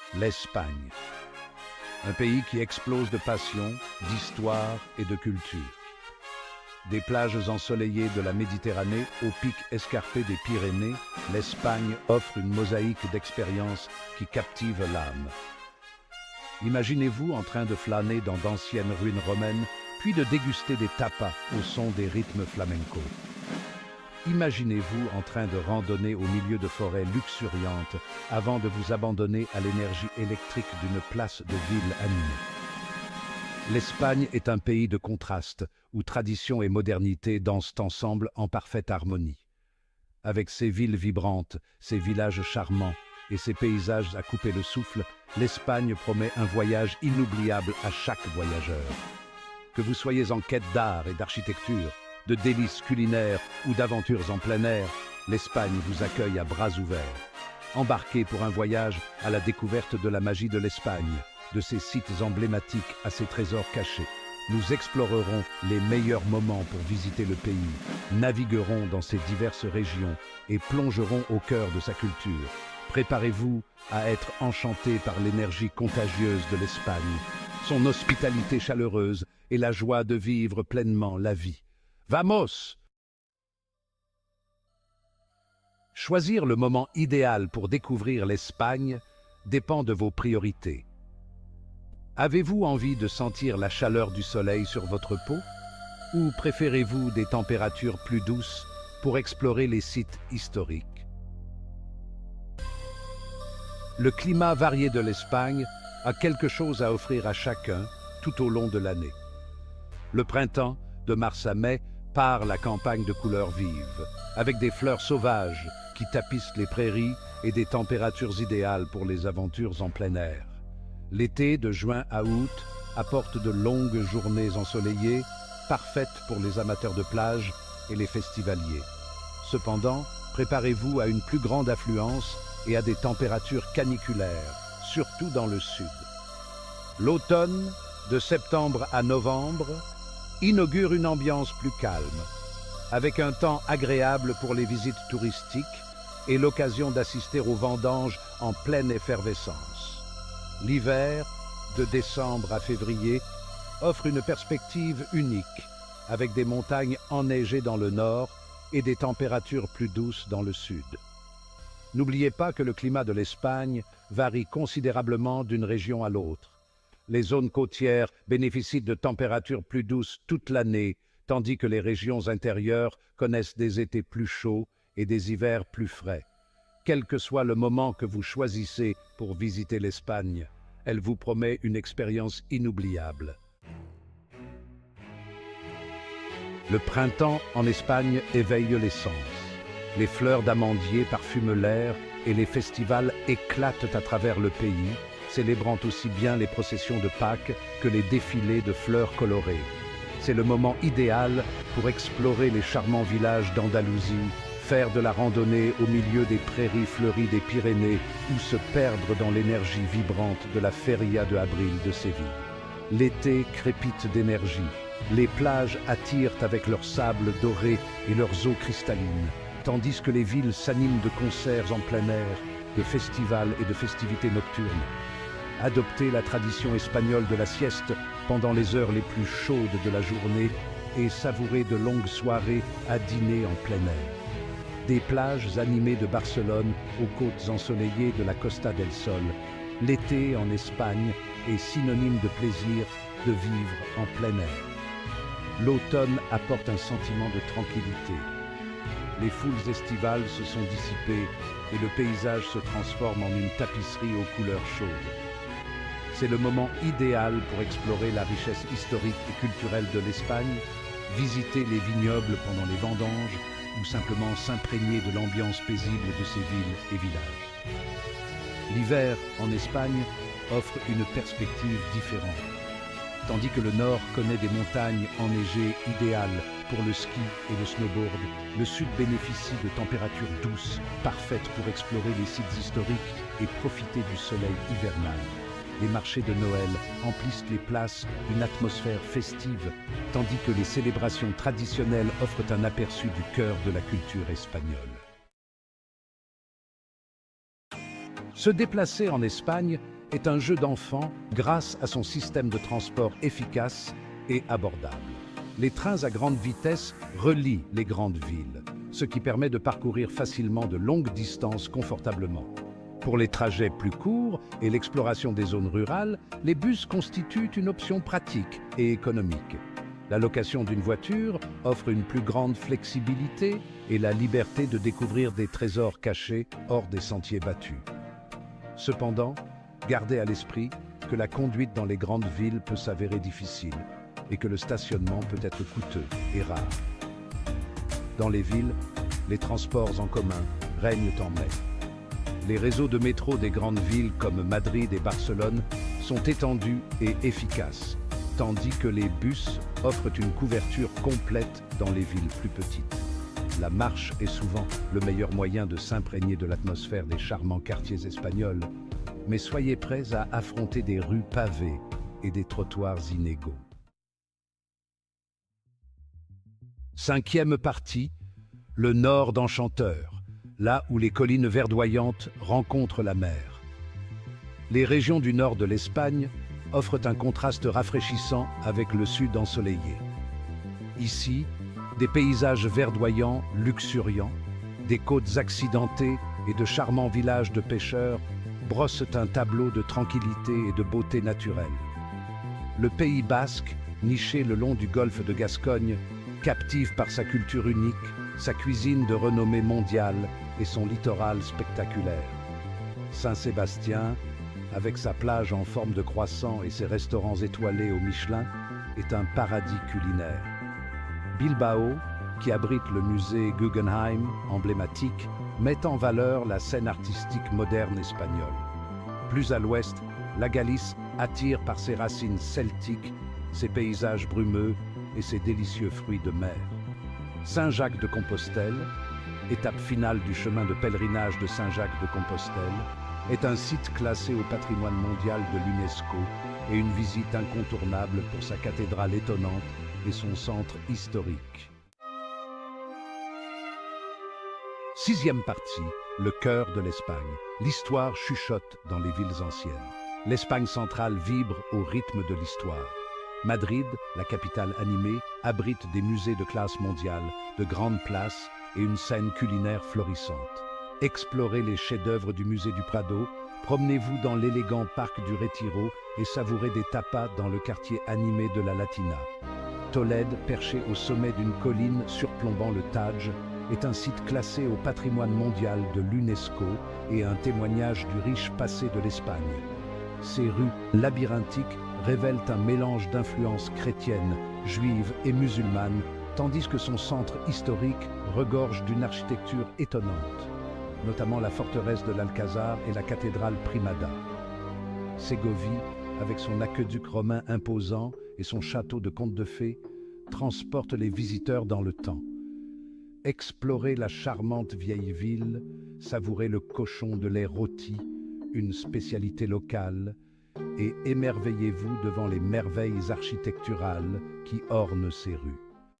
l'Espagne. Un pays qui explose de passion, d'histoire et de culture. Des plages ensoleillées de la Méditerranée aux pics escarpés des Pyrénées, l'Espagne offre une mosaïque d'expériences qui captive l'âme. Imaginez-vous en train de flâner dans d'anciennes ruines romaines, puis de déguster des tapas au son des rythmes flamenco. Imaginez-vous en train de randonner au milieu de forêts luxuriantes avant de vous abandonner à l'énergie électrique d'une place de ville animée. L'Espagne est un pays de contrastes, où tradition et modernité dansent ensemble en parfaite harmonie. Avec ses villes vibrantes, ses villages charmants et ses paysages à couper le souffle, l'Espagne promet un voyage inoubliable à chaque voyageur. Que vous soyez en quête d'art et d'architecture, de délices culinaires ou d'aventures en plein air, l'Espagne vous accueille à bras ouverts. Embarquez pour un voyage à la découverte de la magie de l'Espagne, de ses sites emblématiques à ses trésors cachés. Nous explorerons les meilleurs moments pour visiter le pays, naviguerons dans ses diverses régions et plongerons au cœur de sa culture. Préparez-vous à être enchanté par l'énergie contagieuse de l'Espagne, son hospitalité chaleureuse et la joie de vivre pleinement la vie. Vamos! Choisir le moment idéal pour découvrir l'Espagne dépend de vos priorités. Avez-vous envie de sentir la chaleur du soleil sur votre peau? Ou préférez-vous des températures plus douces pour explorer les sites historiques? Le climat varié de l'Espagne a quelque chose à offrir à chacun tout au long de l'année. Le printemps, de mars à mai, part la campagne de couleurs vives, avec des fleurs sauvages qui tapissent les prairies et des températures idéales pour les aventures en plein air. L'été, de juin à août, apporte de longues journées ensoleillées, parfaites pour les amateurs de plage et les festivaliers. Cependant, préparez-vous à une plus grande affluence et à des températures caniculaires, surtout dans le sud. L'automne, de septembre à novembre, inaugure une ambiance plus calme, avec un temps agréable pour les visites touristiques et l'occasion d'assister aux vendanges en pleine effervescence. L'hiver, de décembre à février, offre une perspective unique, avec des montagnes enneigées dans le nord et des températures plus douces dans le sud. N'oubliez pas que le climat de l'Espagne varie considérablement d'une région à l'autre. Les zones côtières bénéficient de températures plus douces toute l'année, tandis que les régions intérieures connaissent des étés plus chauds et des hivers plus frais. Quel que soit le moment que vous choisissez pour visiter l'Espagne, elle vous promet une expérience inoubliable. Le printemps en Espagne éveille les sens. Les fleurs d'amandier parfument l'air et les festivals éclatent à travers le pays, célébrant aussi bien les processions de Pâques que les défilés de fleurs colorées. C'est le moment idéal pour explorer les charmants villages d'Andalousie, faire de la randonnée au milieu des prairies fleuries des Pyrénées ou se perdre dans l'énergie vibrante de la Feria de Abril de Séville. L'été crépite d'énergie. Les plages attirent avec leurs sables dorés et leurs eaux cristallines, tandis que les villes s'animent de concerts en plein air, de festivals et de festivités nocturnes. Adoptez la tradition espagnole de la sieste pendant les heures les plus chaudes de la journée et savourez de longues soirées à dîner en plein air. Des plages animées de Barcelone aux côtes ensoleillées de la Costa del Sol, l'été en Espagne est synonyme de plaisir de vivre en plein air. L'automne apporte un sentiment de tranquillité. Les foules estivales se sont dissipées et le paysage se transforme en une tapisserie aux couleurs chaudes. C'est le moment idéal pour explorer la richesse historique et culturelle de l'Espagne, visiter les vignobles pendant les vendanges ou simplement s'imprégner de l'ambiance paisible de ses villes et villages. L'hiver en Espagne offre une perspective différente. Tandis que le nord connaît des montagnes enneigées idéales pour le ski et le snowboard, le sud bénéficie de températures douces, parfaites pour explorer les sites historiques et profiter du soleil hivernal. Les marchés de Noël emplissent les places d'une atmosphère festive, tandis que les célébrations traditionnelles offrent un aperçu du cœur de la culture espagnole. Se déplacer en Espagne est un jeu d'enfant grâce à son système de transport efficace et abordable. Les trains à grande vitesse relient les grandes villes, ce qui permet de parcourir facilement de longues distances confortablement. Pour les trajets plus courts et l'exploration des zones rurales, les bus constituent une option pratique et économique. La location d'une voiture offre une plus grande flexibilité et la liberté de découvrir des trésors cachés hors des sentiers battus. Cependant, gardez à l'esprit que la conduite dans les grandes villes peut s'avérer difficile et que le stationnement peut être coûteux et rare. Dans les villes, les transports en commun règnent en maître. Les réseaux de métro des grandes villes comme Madrid et Barcelone sont étendus et efficaces, tandis que les bus offrent une couverture complète dans les villes plus petites. La marche est souvent le meilleur moyen de s'imprégner de l'atmosphère des charmants quartiers espagnols, mais soyez prêts à affronter des rues pavées et des trottoirs inégaux. Cinquième partie, le nord d'Enchanteur, là où les collines verdoyantes rencontrent la mer. Les régions du nord de l'Espagne offrent un contraste rafraîchissant avec le sud ensoleillé. Ici, des paysages verdoyants, luxuriants, des côtes accidentées et de charmants villages de pêcheurs brossent un tableau de tranquillité et de beauté naturelle. Le Pays basque, niché le long du golfe de Gascogne, captive par sa culture unique, sa cuisine de renommée mondiale et son littoral spectaculaire. Saint-Sébastien, avec sa plage en forme de croissant et ses restaurants étoilés au Michelin, est un paradis culinaire. Bilbao, qui abrite le musée Guggenheim, emblématique, met en valeur la scène artistique moderne espagnole. Plus à l'ouest, la Galice attire par ses racines celtiques, ses paysages brumeux et ses délicieux fruits de mer. Saint-Jacques-de-Compostelle, étape finale du chemin de pèlerinage de Saint-Jacques-de-Compostelle, est un site classé au patrimoine mondial de l'UNESCO et une visite incontournable pour sa cathédrale étonnante et son centre historique. Sixième partie, le cœur de l'Espagne. L'histoire chuchote dans les villes anciennes. L'Espagne centrale vibre au rythme de l'histoire. Madrid, la capitale animée, abrite des musées de classe mondiale, de grandes places et une scène culinaire florissante. Explorez les chefs-d'œuvre du musée du Prado, promenez-vous dans l'élégant parc du Retiro et savourez des tapas dans le quartier animé de la Latina. Tolède, perché au sommet d'une colline surplombant le Tage, est un site classé au patrimoine mondial de l'UNESCO et un témoignage du riche passé de l'Espagne. Ses rues labyrinthiques révèlent un mélange d'influences chrétiennes, juives et musulmanes, tandis que son centre historique regorge d'une architecture étonnante, notamment la forteresse de l'Alcázar et la cathédrale Primada. Ségovie, avec son aqueduc romain imposant et son château de contes de fées, transporte les visiteurs dans le temps. Explorez la charmante vieille ville, savourez le cochon de lait rôti, une spécialité locale, et émerveillez-vous devant les merveilles architecturales qui ornent ces rues.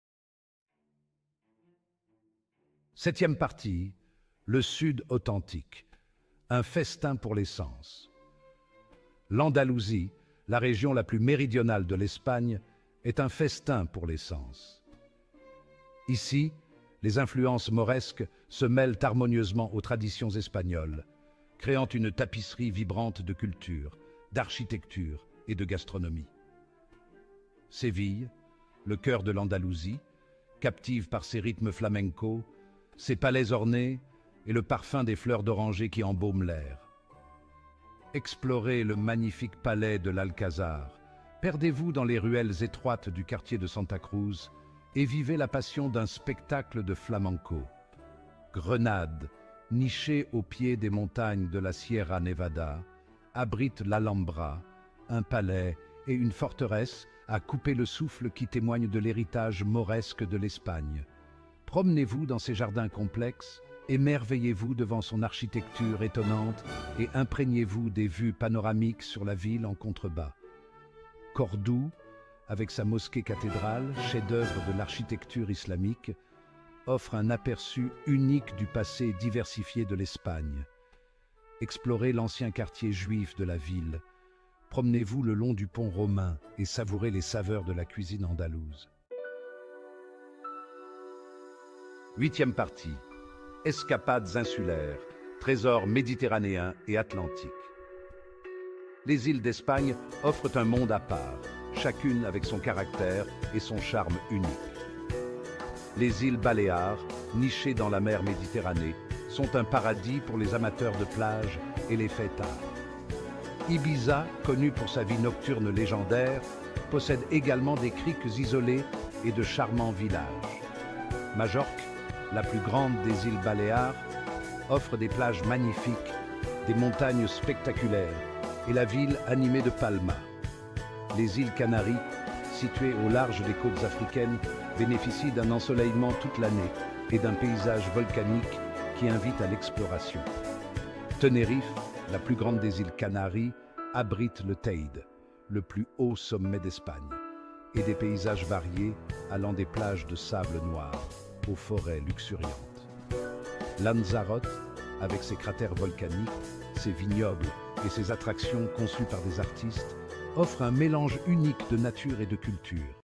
Septième partie, le Sud authentique, un festin pour les sens. L'Andalousie, la région la plus méridionale de l'Espagne, est un festin pour les sens. Ici, les influences mauresques se mêlent harmonieusement aux traditions espagnoles, créant une tapisserie vibrante de culture, d'architecture et de gastronomie. Séville, le cœur de l'Andalousie, captive par ses rythmes flamencos, ses palais ornés et le parfum des fleurs d'oranger qui embaument l'air. Explorez le magnifique palais de l'Alcázar, perdez-vous dans les ruelles étroites du quartier de Santa Cruz et vivez la passion d'un spectacle de flamenco. Grenade, nichée au pied des montagnes de la Sierra Nevada, abrite l'Alhambra, un palais et une forteresse à couper le souffle qui témoignent de l'héritage mauresque de l'Espagne. Promenez-vous dans ces jardins complexes, émerveillez-vous devant son architecture étonnante et imprégnez-vous des vues panoramiques sur la ville en contrebas. Cordoue, avec sa mosquée cathédrale, chef-d'œuvre de l'architecture islamique, offre un aperçu unique du passé diversifié de l'Espagne. explorez l'ancien quartier juif de la ville. Promenez-vous le long du pont romain et savourez les saveurs de la cuisine andalouse. Huitième partie. Escapades insulaires, trésors méditerranéens et atlantiques. Les îles d'Espagne offrent un monde à part, chacune avec son caractère et son charme unique. Les îles Baléares, nichées dans la mer Méditerranée, sont un paradis pour les amateurs de plage et les fêtards. Ibiza, connue pour sa vie nocturne légendaire, possède également des criques isolées et de charmants villages. Majorque, la plus grande des îles Baléares, offre des plages magnifiques, des montagnes spectaculaires et la ville animée de Palma. Les îles Canaries, situées au large des côtes africaines, bénéficient d'un ensoleillement toute l'année et d'un paysage volcanique qui invite à l'exploration. Tenerife, la plus grande des îles Canaries, abrite le Teide, le plus haut sommet d'Espagne, et des paysages variés allant des plages de sable noir aux forêts luxuriantes. Lanzarote, avec ses cratères volcaniques, ses vignobles et ses attractions conçues par des artistes, offre un mélange unique de nature et de culture.